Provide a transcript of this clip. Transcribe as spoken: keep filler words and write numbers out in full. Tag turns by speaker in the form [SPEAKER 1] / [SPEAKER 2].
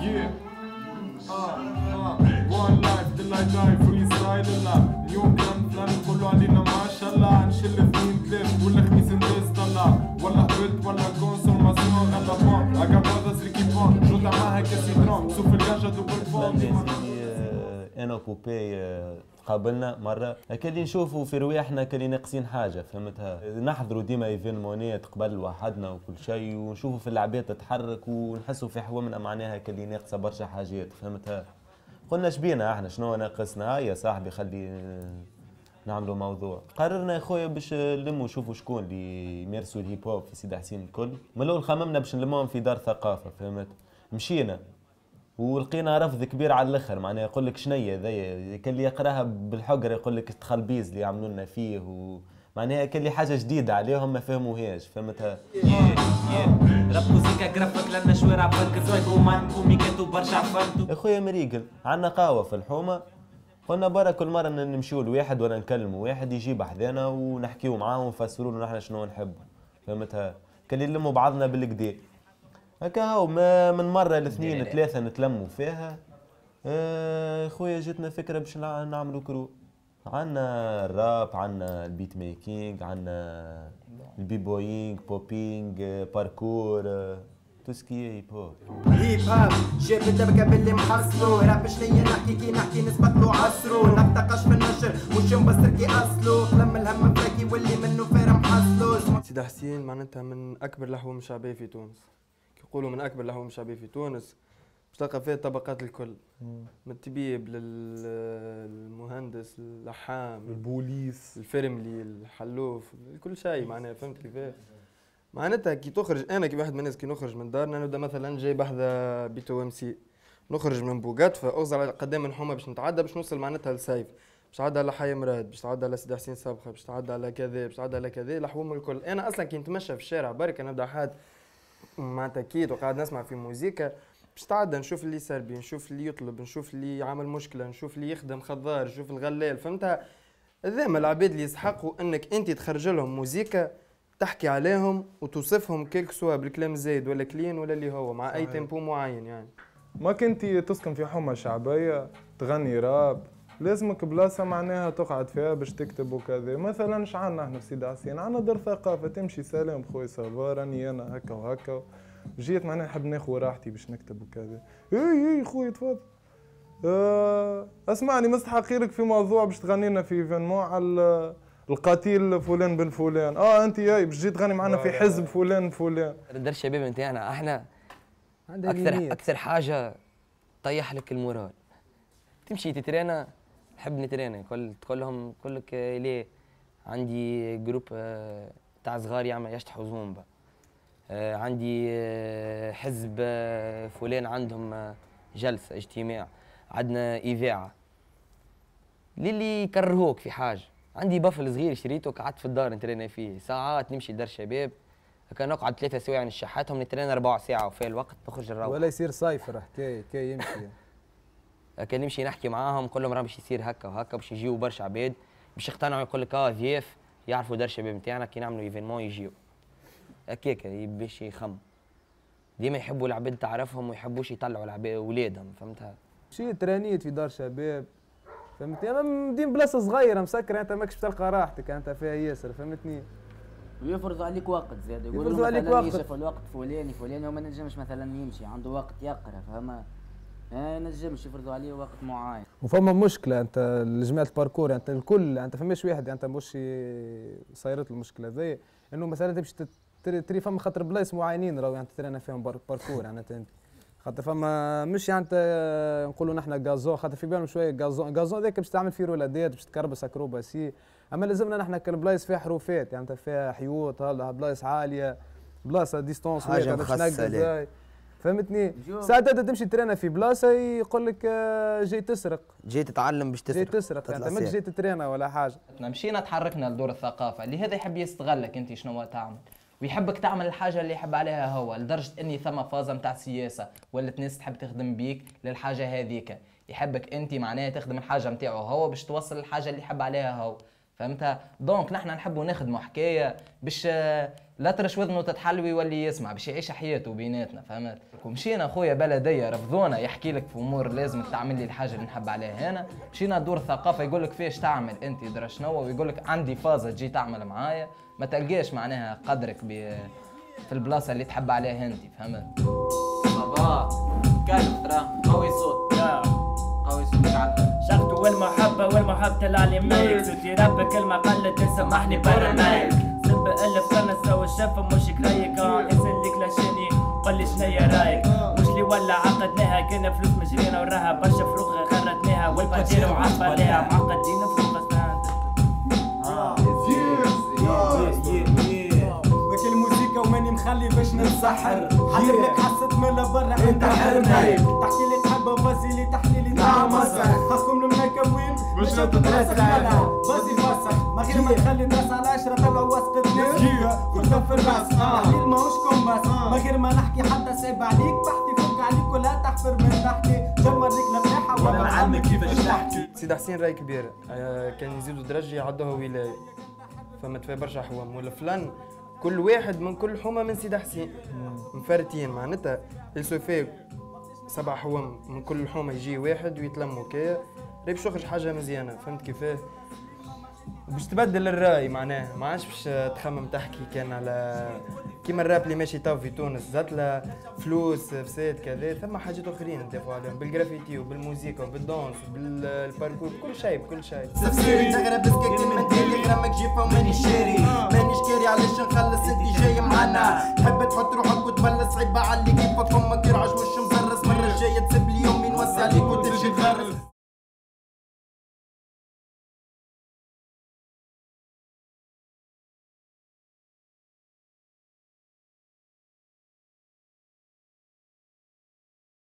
[SPEAKER 1] Yeah. Ah, ah. One life till I die freestyle لا نيو كلام فلان نقولوا علينا ما شاء الله نشل اثنين ثلاث ولا خميس ندرس طلع ولا هبط ولا كونسوماسيون غدا بون اكابادا سريكيبون جوتا معاها كاسيدرون سوف الكاجا دوبل فون.
[SPEAKER 2] انا وبوبي قابلنا مره كاللي نشوفوا في رواحنا كاللي ناقصين حاجه فهمتها. نحضروا ديما ايفينمونات قبل وحدنا وكل شيء ونشوفوا في العباد تتحرك ونحسوا في حوامنا معناها كاللي ناقصه برشا حاجات فهمتها. قلنا شبينا احنا شنو ناقصنا يا صاحبي خلي نعملوا موضوع. قررنا يا خويا باش نلموا نشوفوا شكون اللي يمارسوا الهيب هوب في سيدي حسين الكل. من الاول خممنا باش نلموهم في دار ثقافه فهمت. مشينا ولقينا رفض كبير على الاخر معناها يقول لك شنيا ذي كان اللي يقراها بالحقر يقول لك التخلبيز اللي يعملوا لنا فيه ومعناها كان اللي حاجه جديده عليهم ما فهموهاش فهمتها.
[SPEAKER 3] راب موسيقى جرافيك لنا شوارع بنك زايد ومان كوميكات وبرشا عفرتو.
[SPEAKER 2] يا خويا مريقل عندنا قهوه في الحومه قلنا برا كل مره نمشيو لواحد ولا نكلموا واحد يجيب حذانا ونحكيو معاه ونفسروا له نحن شنو نحبوا فهمتها. كان نلموا بعضنا بالكدا هكا هو ما من مره لاثنين ثلاثه نتلموا فيها. آه خويا جتنا فكره باش نعملوا كرو. عندنا الراب عندنا البيت ميكينج عندنا البي بوينج بوبينج باركور توسكي هيب هوب.
[SPEAKER 4] هيب هوب شاب الدبكه باللي محصلو راب شنيا نحكي كي نحكي نثبت له عصرو نفتقش في النشر مش مبصر كي اصلو تلم الهم فاكي واللي منه فارم حصلو.
[SPEAKER 5] سيدي حسين معناتها من اكبر الاحوام الشعبيه في تونس. يقولوا من اكبر الاحوام الشعبيه في تونس باش تلقى فيها الطبقات الكل من الطبيب للمهندس اللحام
[SPEAKER 6] البوليس
[SPEAKER 5] الفرملي الحلوف كل شيء معناها فهمت كيفاه. معناتها كي تخرج انا كي واحد من الناس كي نخرج من دارنا نبدا مثلا جاي بحذا بيتو ام سي نخرج من بوقات فاغزر على قدام الحومه باش نتعدى باش نوصل معناتها لسيف باش تعدى على حي مراد باش تعدى على سيدي حسين صبخه باش تعدى على كذا باش تعدى على كذا الحوم الكل. انا اصلا كي نتمشى في الشارع بركه نبدا حاد معناتها كيت وقاعد نسمع في موسيقى باش تعدى نشوف اللي سربي نشوف اللي يطلب نشوف اللي عامل مشكله نشوف اللي يخدم خضار نشوف الغلال فهمتها. هذوما العباد اللي يسحقوا انك انت تخرج لهم موسيقى تحكي عليهم وتوصفهم كيك سوا بالكلام زايد ولا كلين ولا اللي هو مع اي تيمبو معين. يعني
[SPEAKER 6] ما كنتي تسكن في حومه شعبيه تغني راب لازمك بلاصه معناها تقعد فيها باش تكتب وكذا. مثلا اش عندنا احنا في سيدي حسين عندنا دار ثقافه تمشي سلام خويا صافا راني انا هكا وهكا جيت معناها نحب ناخذ راحتي باش نكتب وكذا. اي اي خويا تفضل. أه اسمعني مستحقي لك في موضوع باش تغني لنا في ايفينمون على القتيل فلان بن فلان. اه انت جاي باش تجي تغني معنا في حزب فلان فلان.
[SPEAKER 7] دار الشباب نتاعنا احنا اكثر اكثر حاجه طيح لك المورال. تمشي تترينا نحب نترينا كل تقول لهم تقول لك ليه عندي جروب تاع صغار يعمل يشطحوا زومبا. عندي حزب فلان عندهم جلسه اجتماع عندنا اذاعه للي يكرهوك في حاجه. عندي بافل صغير شريته قعدت في الدار نترينا فيه ساعات نمشي لدار شباب كان نقعد ثلاثة سوايع نشحاتهم نترينا ربع ساعه وفي الوقت نخرج نروح.
[SPEAKER 8] ولا يصير صايفر حكايه كي يمشي
[SPEAKER 7] كان نمشي نحكي معاهم نقول لهم راه باش يصير هكا وهكا باش يجيو برشا عباد باش يقتنعوا يقول لك اه ضياف يعرفوا دار الشباب نتاعنا كي نعملوا ايفينمون يجيو هكاك باش يخم. ديما يحبوا العباد تعرفهم ويحبوش يطلعوا العباد ولادهم فهمتها.
[SPEAKER 8] مشيت رانيت في دار شباب فهمتني. انا مدين بلاصه صغيره مسكره انت ماكش تلقى راحتك انت فيها ياسر فهمتني.
[SPEAKER 9] ويفرضوا عليك وقت زاد يقولوا
[SPEAKER 8] يفرضوا عليك وقت
[SPEAKER 9] يشوف الوقت فلاني فلاني وما نجمش مثلا يمشي عنده وقت يقرا فما ما نجمش يفرضوا عليه وقت معين.
[SPEAKER 8] وفما مشكله انت لجماعه الباركور انت الكل انت فماش واحد انت مش صايرت المشكله ذي انه مثلا تمشي تري فما خاطر بلايص معينين راهو يعني ترينا فيهم باركور يعني انت خاطر فما مش يعني نقولوا نحن غازون خاطر في بالهم شويه غازون غازون ذاك باش تعمل فيه رولادات باش تكربس اكروباسي. اما لازمنا نحن كالبلايص فيها حروفات يعني فيها حيوط هلا بلايص عاليه بلاصه ديستونس
[SPEAKER 7] حاجه مخصصه
[SPEAKER 8] فهمتني. ساعات انت تمشي ترينا في بلاصه يقول لك جاي تسرق
[SPEAKER 7] جاي تتعلم باش تسرق
[SPEAKER 8] جاي تسرق انت ما جاي تترينا ولا حاجه.
[SPEAKER 3] مشينا تحركنا لدور الثقافه اللي هذا يحب يستغلك انت شنو تعمل ويحبك تعمل الحاجه اللي يحب عليها هو لدرجه اني ثم فازه نتاع سياسه ولات ناس تحب تخدم بيك للحاجه هذيك يحبك انت معناها تخدم الحاجه نتاعو هو باش توصل الحاجه اللي يحب عليها هو فهمتها؟ دونك نحن نحبوا نخدموا حكايه باش لا ترش وذنه تتحلوي واللي يسمع باش يعيش حياته بيناتنا، فهمت؟ ومشينا خويا بلديه رفضونا يحكي لك في امور لازمك تعمل لي الحاجه اللي نحب عليها هنا، مشينا دور الثقافه يقول لك فيش تعمل انت درا شنو، ويقول لك عندي فازه تجي تعمل معايا ما تلقاش معناها قدرك في البلاصه اللي تحب عليها انت، فهمت؟
[SPEAKER 9] بابا كيف ترى قوي صوت قوي صوتك عالفه
[SPEAKER 10] شغته والمحبة والمحبة طلع لي ميك صوتي راب كلمة قلت تسمحني برا مايك سب ألف سنة سوى الشفة مش كريك اسأل لك لاشيني قولي شنيا رايك مش لي ولا عقدناها كنا فلوس مجرينا وراها برشا فروغ غردناها والبادير وعصب عليها معقدين فروغ
[SPEAKER 1] وماني مخلي باش نتسحر حاضر لك حسيت من برا انت حرنايك تحكي لي تحب فازي تحليلي تاع مصر خاصكم المنكوين باش تتراسخ فازي فسخ ما غير ما تخلي الناس على عشرة طلع وسط الناس خدها في الراس تحليل ماهوش كومباس ما غير ما نحكي حتى صعب عليك بحكي فوق عليك ولا تحفر من تحتي جا نوريك نباحة ولا نعلمك كيفاش تحكي.
[SPEAKER 5] سيد حسين راي كبير كان يزيدوا درجة يعدوها ولاية فما تفي برشا حوام ولا فلان كل واحد من كل حومه من سيد حسين مفرتين معناتها يسوفي سبع حوم من كل حومه يجي واحد ويتلموا كيا باش تخرج حاجه مزيانه فهمت كيفاه باش تبدل الراي معناها ما عادش باش تخمم تحكي كان على كيما الراب اللي ماشي تو في تونس زات له فلوس فساد كذا ثم حاجات اخرين ندافعوا عليهم بالجرافيتي وبالموسيقى وبالدانس وبالباركور بكل شيء بكل شيء
[SPEAKER 4] تفسيري نغرب بسكك من تالي غرامك جيفه وماني شاري مانيش كاري علاش نخلص انت جاي معانا تحب تحط روحك وتبلس صعيبه علي كيفك امك يرعش مش مزرس مره جايه تسيب لي يومي نوسع عليك وتمشي تغرس